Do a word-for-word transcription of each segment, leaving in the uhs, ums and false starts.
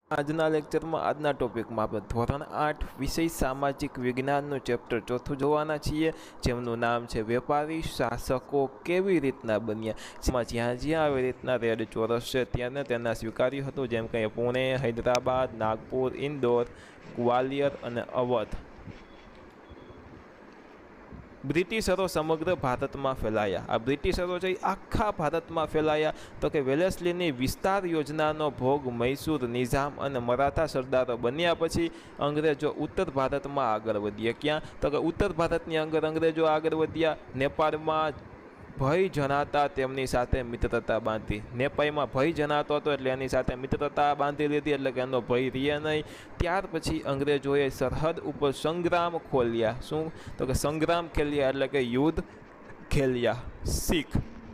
આજના લેક્ચરમાં આજના ટોપિકમાં આપણે ધોરણ આઠ વિષય સામાજિક વિજ્ઞાનનું ચેપ્ટર ચોથું જોવાના છીએ, જેમનું નામ છે વેપારી શાસકો કેવી રીતના બન્યા. જેમાં જ્યાં જ્યાં આવી રીતના રેડ ચોરસ છે ત્યાં તેના સ્વીકાર્યું હતું, જેમ કે પુણે, હૈદરાબાદ, નાગપુર, ઇન્દોર, ગ્વાલિયર અને અવધ. બ્રિટિશરો સમગ્ર ભારતમાં ફેલાયા. આ બ્રિટિશરો છે આખા ભારતમાં ફેલાયા. તો કે વેલેસ્લીની વિસ્તાર યોજનાનો ભોગ મૈસૂર નિઝામ અને મરાઠા સરદારો બન્યા પછી અંગ્રેજો ઉત્તર ભારતમાં આગળ વધ્યા. ક્યાં? તો કે ઉત્તર ભારતની અંદર અંગ્રેજો આગળ વધ્યા. નેપાળમાં ભય જણાતા તેમની સાથે મિત્રતા બાંધી. નેપાળમાં ભય જણાતો હતો એટલે એની સાથે મિત્રતા બાંધી લીધી, એટલે કે એનો ભય રહે નહીં. ત્યાર પછી અંગ્રેજોએ સરહદ ઉપર સંગ્રામ ખોલ્યા. શું? તો કે સંગ્રામ ખેલ્યા એટલે કે યુદ્ધ ખેલ્યા. શીખ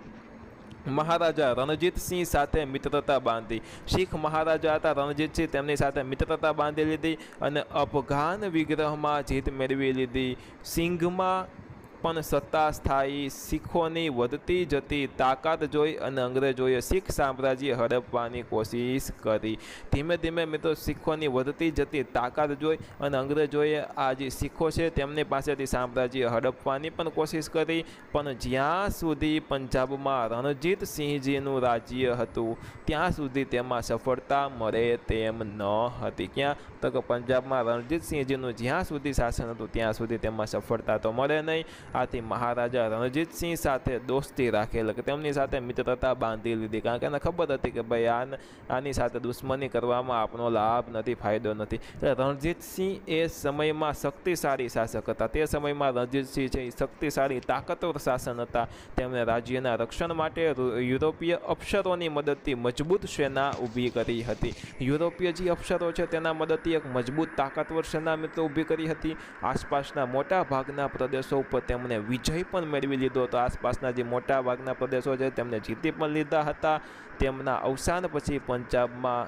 મહારાજા રણજીતસિંહ સાથે મિત્રતા બાંધી. શીખ મહારાજા હતા રણજીતસિંહ, તેમની સાથે મિત્રતા બાંધી લીધી અને અફઘાન વિગ્રહમાં જીત મેળવી લીધી. સિંઘમાં પણ સત્તા સ્થાયી. શીખોની વધતી જતી તાકાત જોઈ અને અંગ્રેજોએ શીખ સામ્રાજ્ય હડપવાની કોશિશ કરી. ધીમે ધીમે મિત્રો શીખોની વધતી જતી તાકાત જોઈ અને અંગ્રેજોએ આ જે શીખો છે તેમની પાસેથી સામ્રાજ્ય હડપવાની પણ કોશિશ કરી. પણ જ્યાં સુધી પંજાબમાં રણજીતસિંહજીનું રાજ્ય હતું ત્યાં સુધી તેમાં સફળતા મળે તેમ ન હતી. ક્યાં? તો કે પંજાબમાં રણજીતસિંહજીનું જ્યાં સુધી શાસન હતું ત્યાં સુધી તેમાં સફળતા તો મળે નહીં. આથી મહારાજા રણજીતસિંહ સાથે દોસ્તી રાખેલ, કે તેમની સાથે મિત્રતા બાંધી લીધી, કારણ કે એને ખબર હતી કે ભાઈ આ આની સાથે દુશ્મની કરવામાં આપણો લાભ નથી, ફાયદો નથી. એટલે રણજીતસિંહ એ સમયમાં શક્તિશાળી શાસક હતા. તે સમયમાં રણજીતસિંહ છે એ શક્તિશાળી તાકતવર શાસન હતા. તેમણે રાજ્યના રક્ષણ માટે યુરોપીય અફસરોની મદદથી મજબૂત સેના ઊભી કરી હતી. યુરોપીય જે અફસરો છે તેના મદદથી એક મજબૂત તાકાતવર સેના મિત્રો ઊભી કરી હતી. આસપાસના મોટા ભાગના પ્રદેશો ઉપર તેમણે વિજય પણ મેળવી લીધો હતો. આસપાસના જે મોટા ભાગના પ્રદેશો છે તેમને જીતી પણ લીધા હતા. તેમના અવસાન પછી પંજાબમાં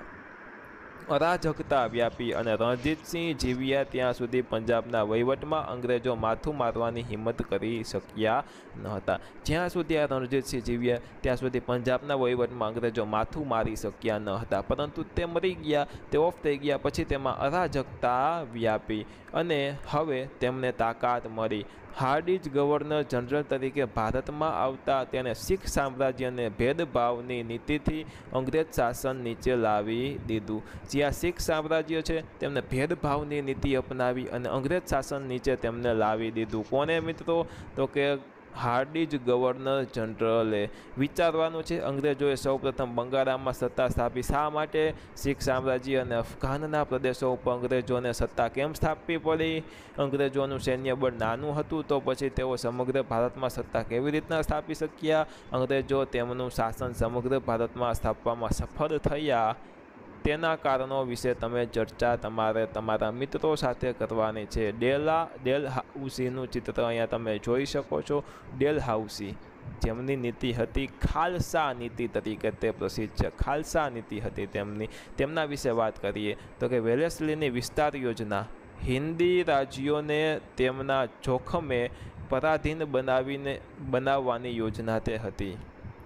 અરાજકતા વ્યાપી અને રણજીતસિંહ જીવ્યા ત્યાં સુધી પંજાબના વહીવટમાં અંગ્રેજો માથું મારવાની હિંમત કરી શક્યા ન હતા. જ્યાં સુધી આ રણજીતસિંહ જીવ્યા ત્યાં સુધી પંજાબના વહીવટમાં અંગ્રેજો માથું મારી શક્યા ન હતા. પરંતુ તે મરી ગયા, તે ઓફ થઈ ગયા પછી તેમાં અરાજકતા વ્યાપી અને હવે તેમને તાકાત મળી. હાર્ડિજ ગવર્નર જનરલ તરીકે ભારતમાં આવતા તેને શીખ સામ્રાજ્યને ભેદભાવની નીતિથી અંગ્રેજ શાસન નીચે લાવી દીધું. જ્યાં શીખ સામ્રાજ્ય છે તેમને ભેદભાવની નીતિ અપનાવી અને અંગ્રેજ શાસન નીચે તેમને લાવી દીધું. કોને મિત્રો? તો કે હાર્ડિજ ગવર્નર જનરલે. વિચારવાનું છે, અંગ્રેજોએ સૌપ્રથમ બંગાળમાં સત્તા સ્થાપી. શા માટે? શીખ સામ્રાજ્ય અને અફઘાનના પ્રદેશો ઉપર અંગ્રેજોને સત્તા કેમ સ્થાપવી પડી? અંગ્રેજોનું સૈન્ય બળ નાનું હતું તો પછી તેઓ સમગ્ર ભારતમાં સત્તા કેવી રીતના સ્થાપી શક્યા? અંગ્રેજો તેમનું શાસન સમગ્ર ભારતમાં સ્થાપવામાં સફળ થયા. તેના કારણો વિશે તમે ચર્ચા તમારે તમારા મિત્રો સાથે કરવાની છે. ડેલા ડેલહાઉસીનું ચિત્ર અહીંયા તમે જોઈ શકો છો. ડેલહાઉસી જેમની નીતિ હતી ખાલસા નીતિ તરીકે તે પ્રસિદ્ધ છે. ખાલસા નીતિ હતી તેમની. તેમના વિશે વાત કરીએ તો કે વેલેસ્લીની વિસ્તાર યોજના હિન્દી રાજ્યોને તેમના જોખમે પરાધીન બનાવીને બનાવવાની યોજના તે હતી.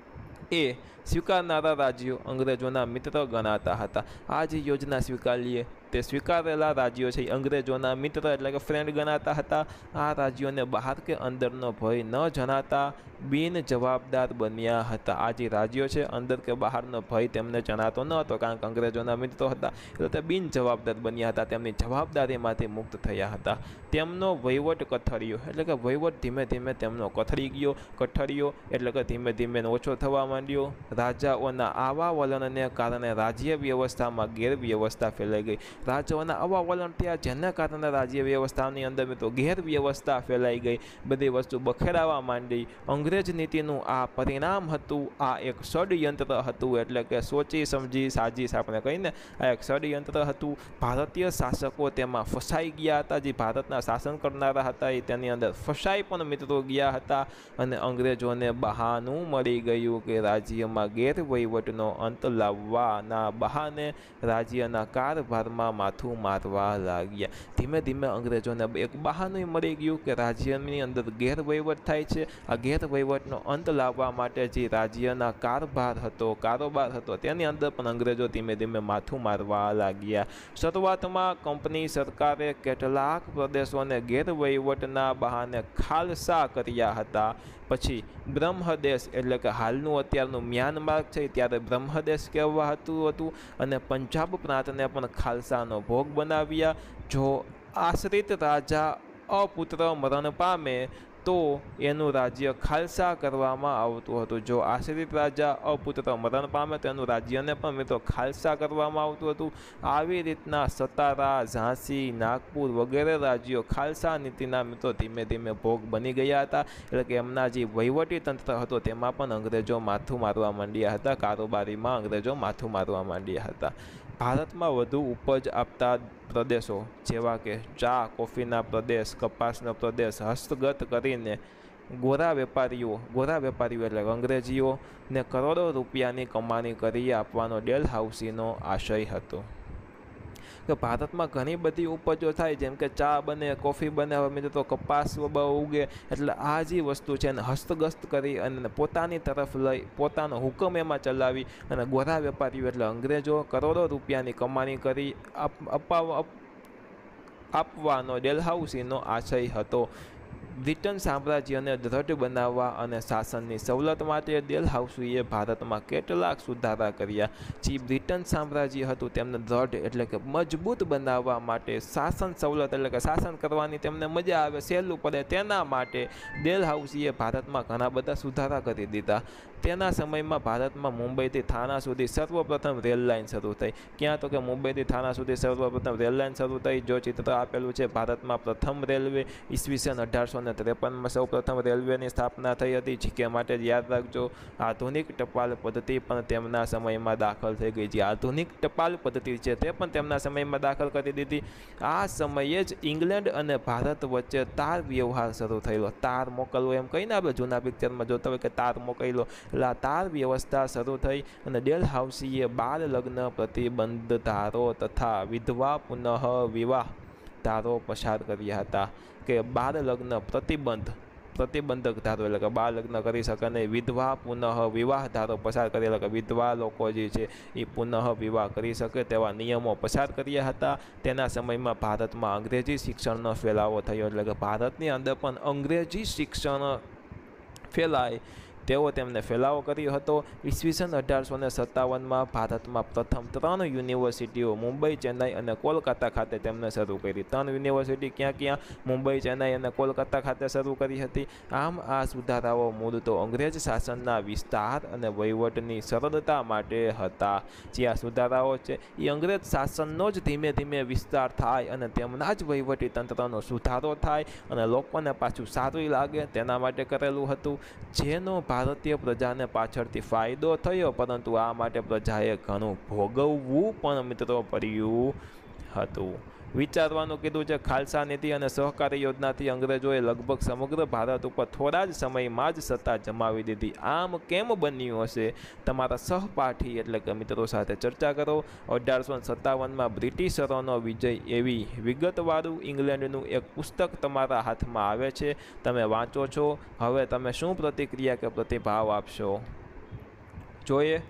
એ સ્વીકારનારા રાજ્યો અંગ્રેજોના મિત્ર ગણાતા હતા. આ જે યોજના સ્વીકારીએ તે સ્વીકારેલા રાજ્યો છે અંગ્રેજોના મિત્ર એટલે કે ફ્રેન્ડ ગણાતા હતા. આ રાજ્યોને બહાર કે અંદરનો ભય ન જણાતા બિન જવાબદાર બન્યા હતા. આ જે રાજ્યો છે અંદર કે બહારનો ભય તેમને જણાતો ન હતો, કારણ કે અંગ્રેજોના મિત્રો હતા એટલે તે બિન જવાબદાર બન્યા હતા. તેમની જવાબદારીમાંથી મુક્ત થયા હતા. તેમનો વહીવટ કથળિયો એટલે કે વહીવટ ધીમે ધીમે તેમનો કથળી ગયો. કઠળિયો એટલે કે ધીમે ધીમે ઓછો થવા માંડ્યો. રાજાઓના આવા વલણને કારણે રાજ્ય વ્યવસ્થામાં ગેરવ્યવસ્થા ફેલાઈ ગઈ. રાજાઓના આવા વલણ થયા જેના કારણે રાજ્ય વ્યવસ્થાની અંદર મિત્રો ગેરવ્યવસ્થા ફેલાઈ ગઈ. બધી વસ્તુ બખેરાવા માંડી. અંગ્રેજ નીતિનું આ પરિણામ હતું. આ એક ષડયંત્ર હતું, એટલે કે સોચી સમજી સાજીશ આપણે કહીને આ એક ષડયંત્ર હતું. ભારતીય શાસકો તેમાં ફસાઈ ગયા હતા. જે ભારતના શાસન કરનારા હતા એ તેની અંદર ફસાઈ પણ મિત્રો ગયા હતા અને અંગ્રેજોને બહાનું મળી ગયું કે રાજ્યમાં રાજ્યમાં ગેરવહીવટનો અંત લાવવાના બહાને રાજ્યના કારભારમાં માથું મારવા લાગ્યા. ધીમે ધીમે અંગ્રેજોને એક બહાનું મળી ગયું કે રાજ્યની અંદર ગેરવહીવટ થાય છે. આ ગેરવહીવટનો અંત લાવવા માટે જે રાજ્યના કારભાર હતો કારોબાર હતો તેની અંદર પણ અંગ્રેજો ધીમે ધીમે માથું મારવા લાગ્યા. શરૂઆતમાં કંપની સરકારે કેટલાક પ્રદેશોને ગેરવહીવટના બહાને ખાલસા કર્યા હતા. પછી બ્રહ્મદેશ એટલે કે હાલનું અત્યારનું મ્યાનમાર છે ત્યારે બ્રહ્મદેશ કહેવાતું હતું અને પંજાબ પ્રાંતને પણ ખાલસાનો ભોગ બનાવ્યા. જો આશ્રિત રાજા અપુત્ર મરણ પામે તો એનું રાજ્ય ખાલસા કરવામાં આવતું હતું. જો આશ્રિત રાજા અપુત્ર મરણ પામે તો એનું રાજ્યને પણ મિત્રો ખાલસા કરવામાં આવતું હતું. આવી રીતના સતારા, ઝાંસી, નાગપુર વગેરે રાજ્યો ખાલસા નીતિના મિત્રો ધીમે ધીમે ભોગ બની ગયા હતા. એટલે કે એમના જે વહીવટી તંત્ર હતો તેમાં પણ અંગ્રેજો માથું મારવા માંડ્યા હતા. કારોબારીમાં અંગ્રેજો માથું મારવા માંડ્યા હતા. ભારતમાં વધુ ઉપજ આપતા પ્રદેશો જેવા કે ચા, કોફીના પ્રદેશ, કપાસનો પ્રદેશ હસ્તગત કરીને ગોરા વેપારીઓ ગોરા વેપારીઓ એટલે અંગ્રેજીઓને કરોડો રૂપિયાની કમાણી કરી આપવાનો ડેલહાઉસીનો આશય હતો. કે ભારતમાં ઘણી બધી ઉપજો થાય જેમ કે ચા બને, કોફી બને, હવે મિત્રો કપાસ ઉગે, એટલે આ જે વસ્તુ છે એને હસ્તગસ્ત કરી અને પોતાની તરફ લઈ પોતાનો હુકમ એમાં ચલાવી અને ગોરા વેપારીઓ એટલે અંગ્રેજો કરોડો રૂપિયાની કમાણી કરી અપાવ આપવાનો ડેલહાઉસીનો આશય હતો. બ્રિટન સામ્રાજ્યને દ્રઢ બનાવવા અને શાસનની સવલત માટે ડેલહાઉસીએ ભારતમાં કેટલાક સુધારા કર્યા. જે બ્રિટન સામ્રાજ્ય હતું તેમને દ્રઢ એટલે કે મજબૂત બનાવવા માટે શાસન સવલત એટલે કે શાસન કરવાની તેમને મજા આવે, સહેલું પડે તેના માટે ડેલહાઉસીએ ભારતમાં ઘણા બધા સુધારા કરી દીધા. તેના સમયમાં ભારતમાં મુંબઈથી થાણા સુધી સર્વપ્રથમ રેલ લાઇન શરૂ થઈ. ક્યાં તો કે મુંબઈથી થાણા સુધી સર્વપ્રથમ રેલ લાઇન શરૂ થઈ. જો ચિત્ર આપેલું છે ભારતમાં પ્રથમ રેલવે ઈસવીસન અઢારસો ને ત્રેપનમાં સૌ પ્રથમ રેલવેની સ્થાપના થઈ હતી. જીકે માટે યાદ રાખજો આધુનિક ટપાલ પદ્ધતિ પણ તેમના સમયમાં દાખલ થઈ ગઈ. જે આધુનિક ટપાલ પદ્ધતિ છે તે પણ તેમના સમયમાં દાખલ કરી દીધી. આ સમયે જ ઇંગ્લેન્ડ અને ભારત વચ્ચે તાર વ્યવહાર શરૂ થયેલો. તાર મોકલવો એમ કહીને આપણે જૂના પિક્ચરમાં જોતા હોય કે તાર મોકલેલો, એટલે આ તાર વ્યવસ્થા શરૂ થઈ અને ડેલહાઉસીએ બાળ લગ્ન પ્રતિબંધ ધારો તથા વિધવા પુનઃ વિવાહ ધારો પસાર કર્યા હતા. કે બાળ લગ્ન પ્રતિબંધ પ્રતિબંધક ધારો એટલે કે બાળ લગ્ન કરી શકે નહીં, વિધવા પુનઃ વિવાહ ધારો પસાર કરેલા કે વિધવા લોકો જે છે એ પુનઃ વિવાહ કરી શકે તેવા નિયમો પસાર કર્યા હતા. તેના સમયમાં ભારતમાં અંગ્રેજી શિક્ષણનો ફેલાવો થયો એટલે કે ભારતની અંદર પણ અંગ્રેજી શિક્ષણ ફેલાય તેવો તેમને ફેલાવો કર્યો હતો. ઈસવીસન અઢારસો ને સત્તાવનમાં ભારતમાં પ્રથમ ત્રણ યુનિવર્સિટીઓ મુંબઈ, ચેન્નાઈ અને કોલકાતા ખાતે તેમને શરૂ કરી. ત્રણ યુનિવર્સિટી ક્યાં ક્યાં? મુંબઈ, ચેન્નાઈ અને કોલકાતા ખાતે શરૂ કરી હતી. આમ આ સુધારાઓ મૂળ તો અંગ્રેજ શાસનના વિસ્તાર અને વહીવટની સરળતા માટે હતા. જે આ સુધારાઓ છે એ અંગ્રેજ શાસનનો જ ધીમે ધીમે વિસ્તાર થાય અને તેમના જ વહીવટી તંત્રનો સુધારો થાય અને લોકોને પાછું સારું લાગે તેના માટે કરેલું હતું. જેનો ભારતીય પ્રજાને પાછળથી ફાયદો થયો, પરંતુ આ માટે પ્રજાએ ઘણું ભોગવવું પણ મિત્રો પડ્યું હતું. વિચારવાનું કીધું છે. ખાલસા નીતિ અને સહકારી યોજનાથી અંગ્રેજોએ લગભગ સમગ્ર ભારત ઉપર થોડા જ સમયમાં જ સત્તા જમાવી દીધી. આમ કેમ બન્યું હશે? તમારા સહપાઠી એટલે કે મિત્રો સાથે ચર્ચા કરો. અઢારસો સત્તાવનમાં બ્રિટિશરોનો વિજય એવી વિગતવાળું ઇંગ્લેન્ડનું એક પુસ્તક તમારા હાથમાં આવે છે, તમે વાંચો છો. હવે તમે શું પ્રતિક્રિયા કે પ્રતિભાવ આપશો? જોઈએ.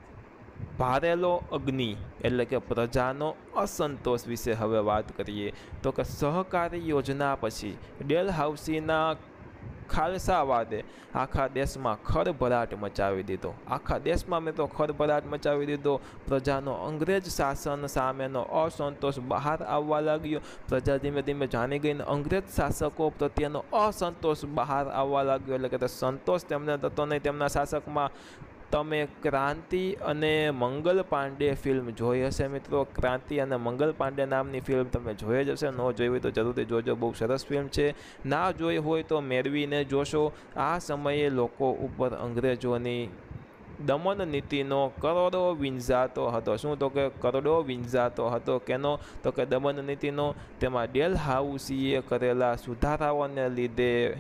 ભારેલો અગ્નિ એટલે કે પ્રજાનો અસંતોષ વિશે હવે વાત કરીએ તો કે સહકારી યોજના પછી ડેલહાઉસીના ખાલસાવાદે આખા દેશમાં ખળભળાટ મચાવી દીધો. આખા દેશમાં મેં તો ખળભળાટ મચાવી દીધો. પ્રજાનો અંગ્રેજ શાસન સામેનો અસંતોષ બહાર આવવા લાગ્યો. પ્રજા ધીમે ધીમે જાણી ગઈને અંગ્રેજ શાસકો પ્રત્યેનો અસંતોષ બહાર આવવા લાગ્યો. એટલે કે સંતોષ તેમને થતો નહીં તેમના શાસકમાં. તમે ક્રાંતિ અને મંગલ પાંડે ફિલ્મ જોઈ હશે મિત્રો. ક્રાંતિ અને મંગલ પાંડે નામની ફિલ્મ તમે જોઈ જ હશે. ન જોઈ હોય તો જરૂરથી જોજો, બહુ સરસ ફિલ્મ છે. ના જોઈ હોય તો મેળવીને જોશો. આ સમયે લોકો ઉપર અંગ્રેજોની દમન નીતિનો કરોડો વિંઝાતો હતો. શું તો કે કરોડો વિંઝાતો હતો. કેનો? તો કે દમન નીતિનો. તેમાં ડેલહાઉસીએ કરેલા સુધારાઓને લીધે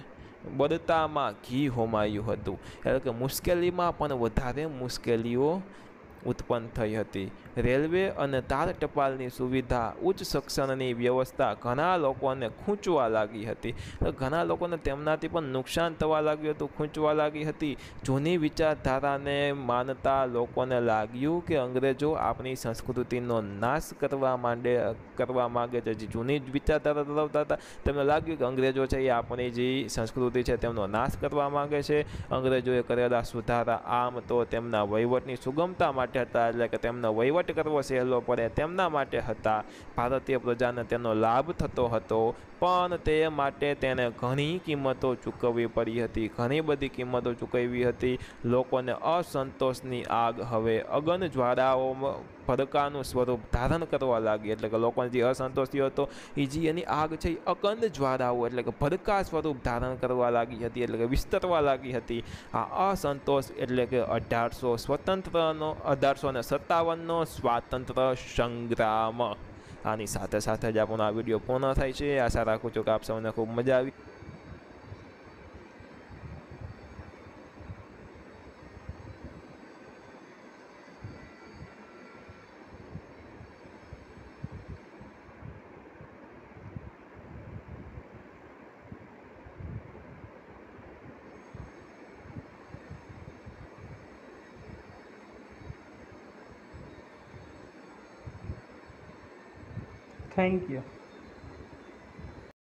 બળતામાં ઘી હોમાયું હતું, એટલે કે મુશ્કેલીમાં પણ વધારે મુશ્કેલીઓ ઉત્પન્ન થઈ હતી. રેલવે અને તાર ટપાલની સુવિધા, ઉચ્ચ શિક્ષણની વ્યવસ્થા ઘણા લોકોને ખૂંચવા લાગી હતી. ઘણા લોકોને તેમનાથી પણ નુકસાન થવા લાગ્યું હતું, ખૂંચવા લાગી હતી. જૂની વિચારધારાને માનતા લોકોને લાગ્યું કે અંગ્રેજો આપણી સંસ્કૃતિનો નાશ કરવા માંડે કરવા માગે છે. જે જૂની વિચારધારા ધરાવતા હતા તેમને લાગ્યું કે અંગ્રેજો છે એ આપણી જે સંસ્કૃતિ છે તેમનો નાશ કરવા માગે છે. અંગ્રેજોએ કરેલા સુધારા આમ તો તેમના વહીવટની સુગમતા માટે હતા, એટલે કે તેમનો વહીવટ કરવો સહેલો પડે તેમના માટે હતા. ભારતીય પ્રજાને તેનો લાભ થતો હતો, પણ તે માટે તેને ઘણી કિંમતો ચૂકવવી પડી હતી, ઘણી બધી કિંમતો ચૂકવવી હતી. લોકોને અસંતોષની આગ હવે અગન જ્વાળાઓ ભડકાનું સ્વરૂપ ધારણ કરવા લાગી, એટલે કે લોકોને જે અસંતોષ થયો હતો એ જે એની આગ છે એ અગન જ્વાળાઓ એટલે કે ભડકા સ્વરૂપ ધારણ કરવા લાગી હતી, એટલે કે વિસ્તરવા લાગી હતી. આ અસંતોષ એટલે કે અઢારસો સ્વતંત્રનો અઢારસો ને સત્તાવનનો સ્વાતંત્ર્ય સંગ્રામ. આની સાથે સાથે જ આપણો આ વિડીયો પૂર્ણ થાય છે. આશા રાખું છું કે આપ સૌને ખૂબ મજા આવી. Thank you.